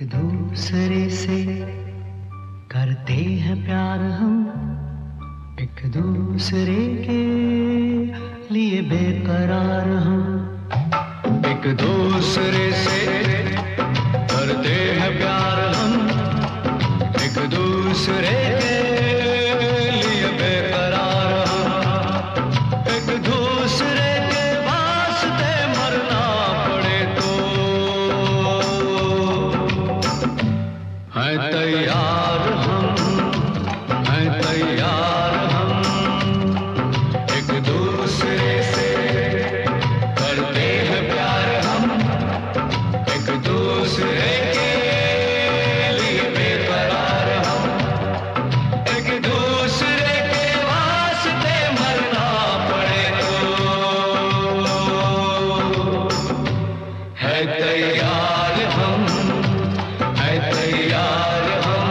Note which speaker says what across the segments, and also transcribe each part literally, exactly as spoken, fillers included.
Speaker 1: दूसरे से करते हैं प्यार हम, एक दूसरे के लिए बेकरार हम। एक दूसरे से करते हैं प्यार हम, एक दूसरे के लिए बेकरार हम। एक दूसरे के वास्ते मरना पड़े तो है तैयार हम, है तैयार हम। एक दूसरे से करते हैं प्यार हम, एक दूसरे के लिए बेकरार हम। एक दूसरे के वास्ते मरना पड़े तो है तैयार हम, है तैयार हम।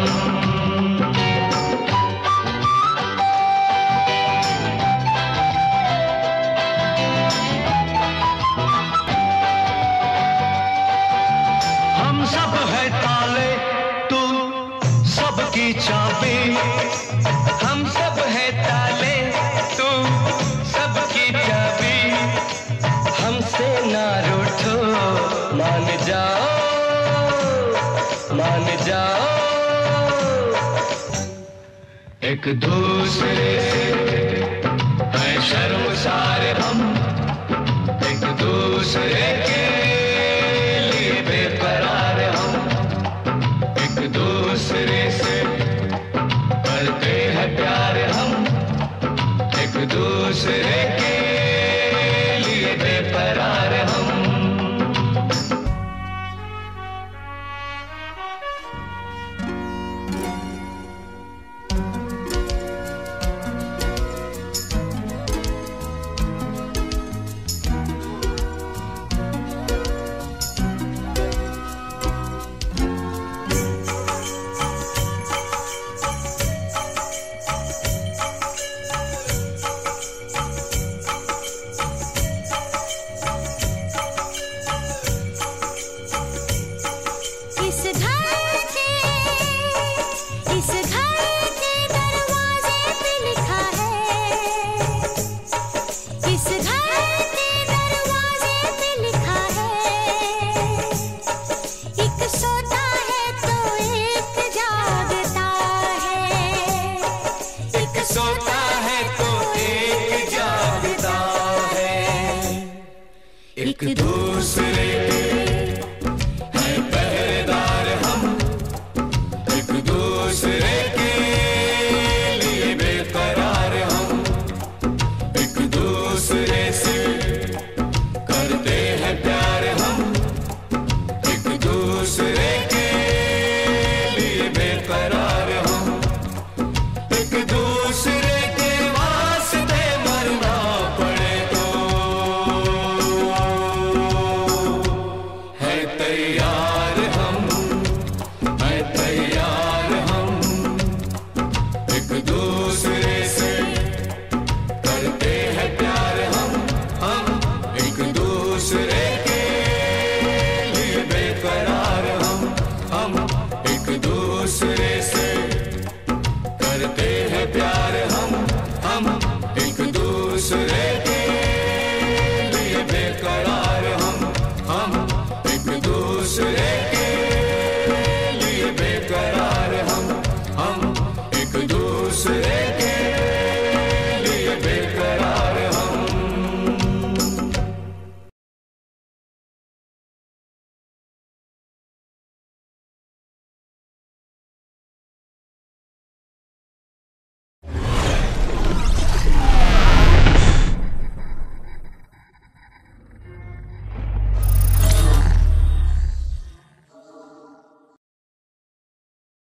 Speaker 1: हम सब है ताले, तू सबकी चाबी।
Speaker 2: हम सब है ताले, तू सबकी चाबी। हमसे ना रूठो, मान जाओ, मान जाओ।
Speaker 1: एक दूसरे से है शर्मसार हम, एक दूसरे के लिए बेकरार हम। एक दूसरे से करते हैं प्यार हम, एक दूसरे के लिए बेकरार हम।
Speaker 3: इस घर के इस घर के दरवाजे पे लिखा है, इस घर के दरवाजे पे लिखा है। एक सोता है तो एक जागता है,
Speaker 2: एक सोता है तो एक जागता है। एक दूसरे